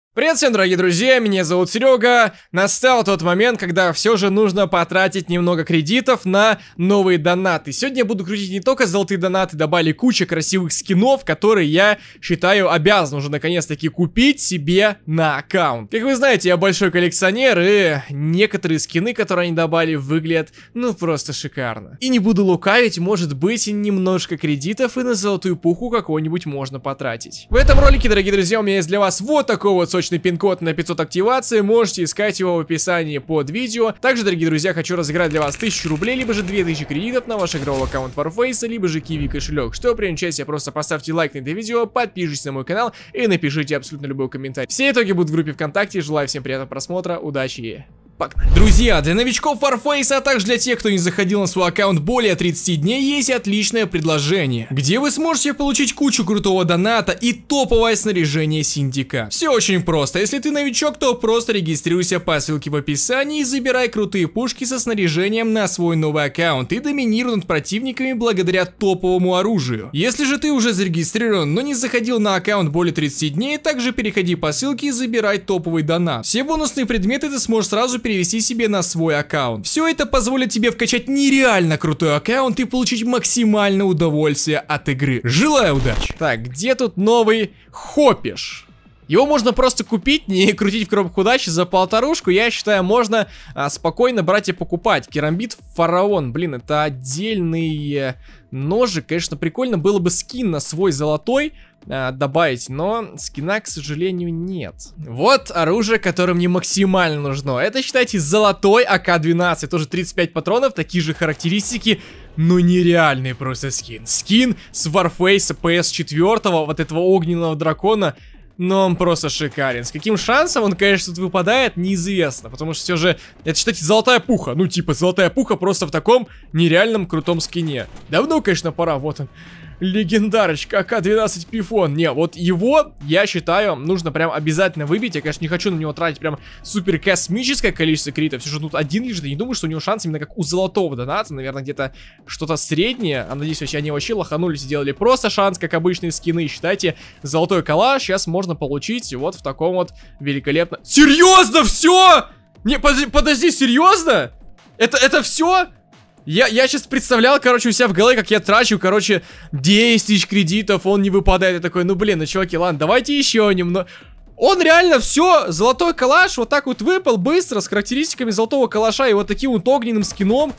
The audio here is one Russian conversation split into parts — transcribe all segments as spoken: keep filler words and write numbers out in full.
Привет всем, дорогие друзья, меня зовут Серега. Настал тот момент, когда все же нужно потратить немного кредитов на новые донаты. Сегодня я буду крутить не только золотые донаты, добавили кучу красивых скинов, которые я считаю обязан уже наконец-таки купить себе на аккаунт. Как вы знаете, я большой коллекционер, и некоторые скины, которые они добавили, выглядят ну просто шикарно. И не буду лукавить, может быть, немножко кредитов и на золотую пуху какого-нибудь можно потратить. В этом ролике, дорогие друзья, у меня есть для вас вот такой вот сочный пин-код на пятьсот активации, можете искать его в описании под видео. Также, дорогие друзья, хочу разыграть для вас тысячу рублей, либо же две тысячи кредитов на ваш игровой аккаунт Warface, либо же Kiwi кошелек. Чтобы принять участие, просто поставьте лайк на это видео, подпишитесь на мой канал и напишите абсолютно любой комментарий. Все итоги будут в группе ВКонтакте, желаю всем приятного просмотра, удачи и... Погнали. Друзья, для новичков Warface, а также для тех, кто не заходил на свой аккаунт более тридцати дней, есть отличное предложение, где вы сможете получить кучу крутого доната и топовое снаряжение Синдикат. Все очень просто. Если ты новичок, то просто регистрируйся по ссылке в описании и забирай крутые пушки со снаряжением на свой новый аккаунт и доминируй над противниками благодаря топовому оружию. Если же ты уже зарегистрирован, но не заходил на аккаунт более тридцати дней, также переходи по ссылке и забирай топовый донат. Все бонусные предметы ты сможешь сразу перейти перевести себе на свой аккаунт. Все это позволит тебе вкачать нереально крутой аккаунт и получить максимальное удовольствие от игры. Желаю удачи! Так, где тут новый Хопиш? Его можно просто купить, не крутить в коробку удачи за полторушку. Я считаю, можно а, спокойно брать и покупать. Керамбит Фараон, блин, это отдельный ножик. Конечно, прикольно было бы скин на свой золотой а, добавить, но скина, к сожалению, нет. Вот оружие, которое мне максимально нужно. Это, считайте, золотой А К двенадцать. Тоже тридцать пять патронов, такие же характеристики. Ну, нереальный просто скин. Скин с Warface Пэ Эс четыре, вот этого огненного дракона. Но он просто шикарен. С каким шансом он, конечно, тут выпадает, неизвестно. Потому что все же, это, считайте, золотая пуха. Ну, типа, золотая пуха просто в таком нереальном крутом скине. Давно, конечно, пора. Вот он. Легендарочка А К двенадцать Пифон. Не, вот его, я считаю, нужно прям обязательно выбить. Я, конечно, не хочу на него тратить прям супер космическое количество кредитов. Все же тут один лишь. Я не думаю, что у него шанс именно как у золотого доната. Наверное, где-то что-то среднее. А надеюсь, вообще они вообще лоханулись и сделали просто шанс, как обычные скины. Считайте, золотой калаш сейчас можно получить вот в таком вот великолепно. Серьезно, все? Не, подожди, подожди, серьезно? Это, это все? Я, я сейчас представлял, короче, у себя в голове, как я трачу, короче, десять тысяч кредитов, он не выпадает. Я такой, ну блин, ну чуваки, ладно, давайте еще немного. Он реально все, золотой калаш вот так вот выпал быстро, с характеристиками золотого калаша и вот таким вот огненным скином.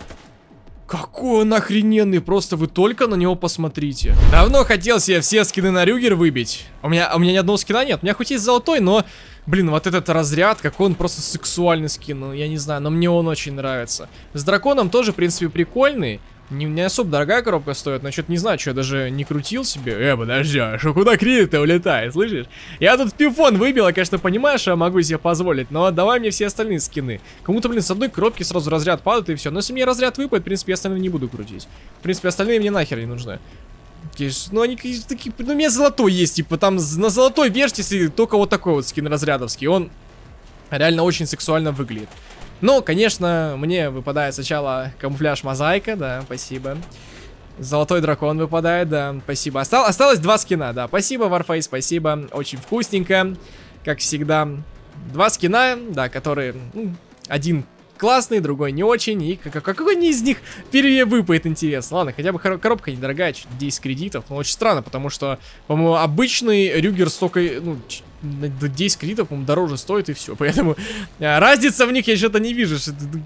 Какой он охрененный, просто вы только на него посмотрите. Давно хотел себе все скины на Рюгер выбить. У меня, у меня ни одного скина нет, у меня хоть есть золотой, но... Блин, вот этот разряд, какой он просто сексуальный скин, ну, я не знаю, но мне он очень нравится. С драконом тоже, в принципе, прикольный. Не, не особо дорогая коробка стоит, но что-то не знаю, что я даже не крутил себе. Э, подожди, а что, куда кредит-то улетает, слышишь? Я тут Пифон выбил, я, конечно, понимаю, что я могу себе позволить, но давай мне все остальные скины. Кому-то, блин, с одной коробки сразу разряд падает и все. Но если мне разряд выпадет, в принципе, я остальные не буду крутить. В принципе, остальные мне нахер не нужны. Ну, они такие, ну, у меня золотой есть, типа, там на золотой версии только вот такой вот скин разрядовский. Он реально очень сексуально выглядит. Но, конечно, мне выпадает сначала камуфляж мозаика, да, спасибо. Золотой дракон выпадает, да, спасибо. Остал, осталось два скина, да, спасибо, Warface, спасибо. Очень вкусненько, как всегда. Два скина, да, которые, ну, один... классный, другой не очень. И какой не из них первее выпадет, интересно. Ладно, хотя бы коробка недорогая, десять кредитов. Но очень странно, потому что, по-моему, обычный Рюгер столько, ну, десять кредитов, по-моему, дороже стоит и все. Поэтому а, разница в них я что-то не вижу.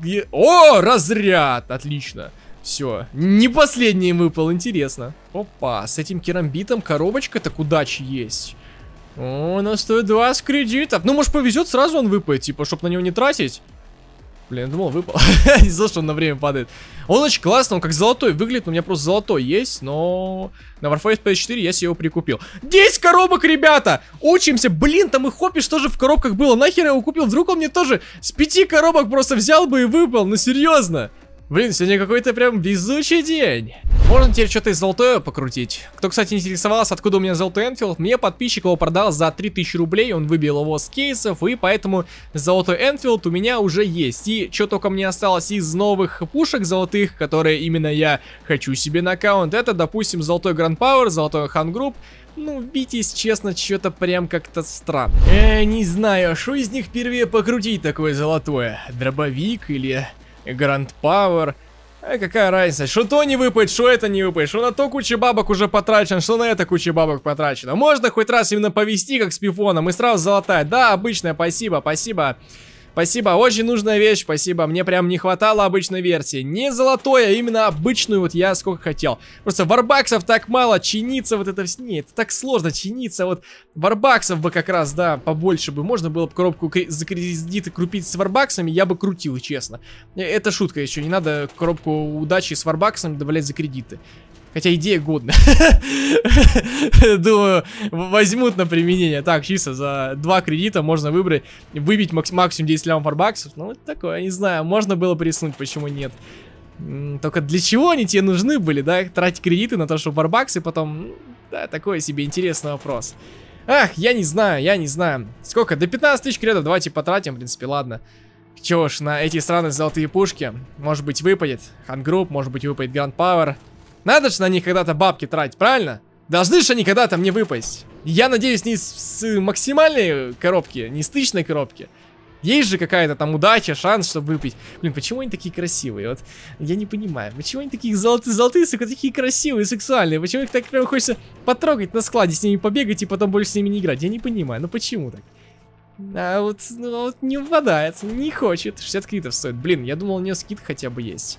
О, разряд! Отлично. Все. Не последний выпал, интересно. Опа, с этим керамбитом коробочка-то удачи есть. О, у нас стоит двадцать кредитов. Ну, может, повезет, сразу он выпадет, типа, чтобы на него не тратить. Блин, я думал, выпал. Не знал, что он на время падает. Он очень классный, он как золотой выглядит. У меня просто золотой есть, но на Warface Пэ Эс четыре я себе его прикупил. десять коробок, ребята! Учимся. Блин, там и Хопиш тоже в коробках было. Нахер я его купил? Вдруг он мне тоже с пяти коробок просто взял бы и выпал. Ну, серьезно. Блин, сегодня какой-то прям везучий день. Можно теперь что-то из золотое покрутить. Кто, кстати, интересовался, откуда у меня золотой Энфилд, мне подписчик его продал за три тысячи рублей. Он выбил его с кейсов, и поэтому золотой Энфилд у меня уже есть. И что только мне осталось из новых пушек золотых, которые именно я хочу себе на аккаунт, это, допустим, золотой Гранд Пауэр, золотой Хан Групп, Ну, Витязь, честно, что-то прям как-то странно. Э, не знаю, что из них впервые покрутить такое золотое? Дробовик или Гранд Пауэр? А какая разница? Что то не выпадет, что это не выпадет, что на то куча бабок уже потрачено, что на это куча бабок потрачено. Можно хоть раз именно повести, как с пифоном, и сразу золотая. Да, обычная, спасибо, спасибо. Спасибо, очень нужная вещь, спасибо. Мне прям не хватало обычной версии. Не золотой, а именно обычную вот я сколько хотел. Просто варбаксов так мало, чиниться вот это... Не, это так сложно чиниться. Вот варбаксов бы как раз, да, побольше бы. Можно было бы коробку за кредиты крутить с варбаксами, я бы крутил, честно. Это шутка еще, не надо коробку удачи с варбаксами добавлять за кредиты. Хотя идея годная. Думаю, возьмут на применение. Так, чисто за два кредита можно выбрать, выбить максимум десять лям варбаксов. Ну, вот такое, не знаю, можно было приснуть, почему нет. Только для чего они тебе нужны были, да? Тратить кредиты на то, что варбаксы потом... Да, такой себе интересный вопрос. Ах, я не знаю, я не знаю. Сколько? До пятнадцати тысяч кредитов давайте потратим, в принципе, ладно. Чего ж, на эти странные золотые пушки, может быть, выпадет Хангрупп, может быть, выпадет Гранд Пауэр. Надо же на них когда-то бабки тратить, правильно? Должны же они когда-то мне выпасть. Я надеюсь, не с максимальной коробки, не с тысячной коробки. Есть же какая-то там удача, шанс, чтобы выпить. Блин, почему они такие красивые? Вот я не понимаю. Почему они такие золотые, золотые, сука, такие красивые, сексуальные? Почему их так прям хочется потрогать на складе, с ними побегать и потом больше с ними не играть? Я не понимаю, ну почему так? А вот, ну, вот не выпадает, не хочет. шестьдесят кредитов стоит. Блин, я думал, у нее скидка хотя бы есть.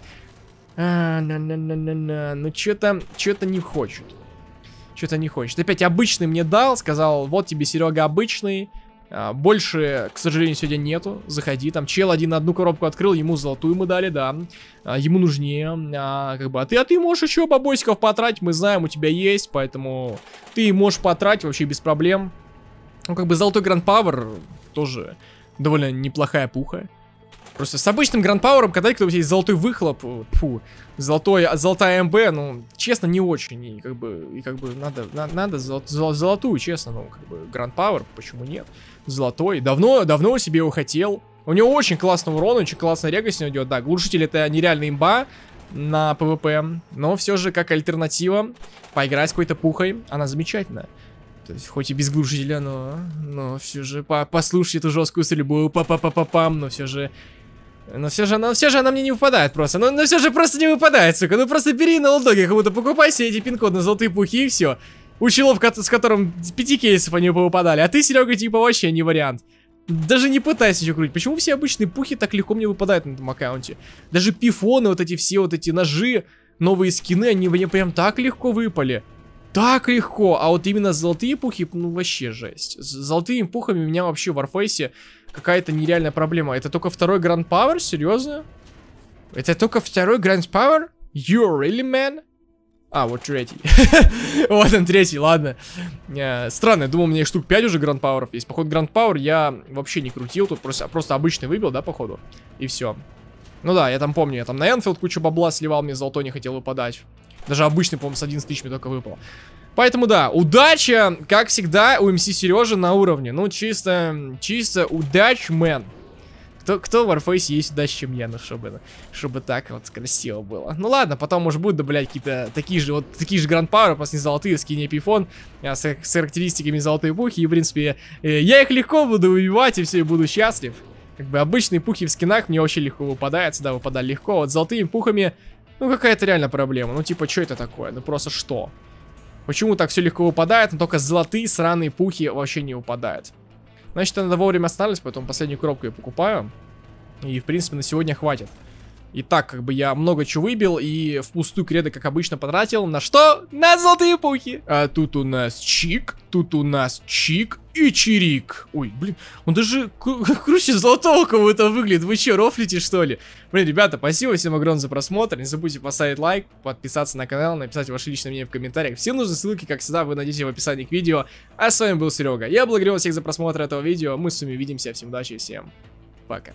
А, на на на на на ну что-то, что-то не хочет. Что-то не хочет. Опять обычный мне дал, сказал, вот тебе, Серега, обычный. А, больше, к сожалению, сегодня нету. Заходи, там чел один одну коробку открыл, ему золотую мы дали, да. А, ему нужнее. А, как бы, а ты, а ты можешь еще бабосиков потратить, мы знаем, у тебя есть, поэтому ты можешь потратить вообще без проблем. Ну, как бы золотой Гранд Пауэр тоже довольно неплохая пуха. Просто с обычным Гранд Пауэром, когда у тебя есть золотой выхлоп, фу, золотой, золотая МБ, ну, честно, не очень. И как бы, и как бы надо, на, надо золот, зол, золотую, честно, ну, как бы, Гранд Пауэр, почему нет? Золотой, давно, давно себе его хотел. У него очень классный урон, очень классная рега с него идет, да, глушитель это нереальная имба на ПВП, но все же, как альтернатива, поиграть с какой-то пухой, она замечательная. То есть, хоть и без глушителя, но, но все же, по послушай эту жесткую стрельбу, па-па-па-па-пам, но все же... Но все же, она, все же она мне не выпадает просто. Но, но все же просто не выпадает, сука. Ну просто бери на олдоге, как будто покупай себе эти пин-коды на золотые пухи и все. У челов, с которым с пяти кейсов они повыпадали. А ты, Серега, типа вообще не вариант. Даже не пытайся еще крутить. Почему все обычные пухи так легко мне выпадают на этом аккаунте? Даже пифоны, вот эти все, вот эти ножи, новые скины, они мне прям так легко выпали. Так легко. А вот именно золотые пухи, ну вообще жесть. С золотыми пухами у меня вообще в Warface какая-то нереальная проблема. Это только второй Гранд Пауэр? Серьезно? Это только второй Гранд Пауэр? You really, man? А, вот третий. Вот он, третий, ладно. Странно, я думал, у меня их штук пять уже Гранд Пауэров есть. Походу, Гранд Пауэр я вообще не крутил. Тут просто, просто обычный выбил, да, походу? И все. Ну да, я там помню, я там на Энфилд кучу бабла сливал, мне золотой не хотел выпадать. Даже обычный, по-моему, с одиннадцати тысяч мне только выпал. Поэтому да, удача, как всегда, у МС Сережи на уровне. Ну, чисто, чисто удач, мэн. Кто, кто в Warface есть удача, чем я, ну, чтобы, чтобы так вот красиво было. Ну ладно, потом, может, будут добавлять какие-то такие же, вот, такие же Гранд Пауэры, просто не золотые, скини пифон, с, с характеристиками золотой пухи. И, в принципе, я их легко буду выбивать, и все, и буду счастлив. Как бы обычные пухи в скинах мне очень легко выпадают, всегда выпадали легко. Вот с золотыми пухами, ну, какая-то реально проблема. Ну, типа, что это такое? Ну, просто что? Почему так все легко выпадает, но только золотые сраные пухи вообще не выпадают? Значит, надо вовремя останавливаться, поэтому последнюю коробку я покупаю. И, в принципе, на сегодня хватит. И так, как бы я много чего выбил и впустую креды, как обычно, потратил. На что? На золотые пухи. А тут у нас чик, тут у нас чик и чирик. Ой, блин, он даже круче золотого кого-то выглядит. Вы че, рофлите, что ли? Блин, ребята, спасибо всем огромное за просмотр. Не забудьте поставить лайк, подписаться на канал, написать ваше личное мнение в комментариях. Все нужные ссылки, как всегда, вы найдете в описании к видео. А с вами был Серега. Я благодарю всех за просмотр этого видео. Мы с вами увидимся. Всем удачи и всем пока.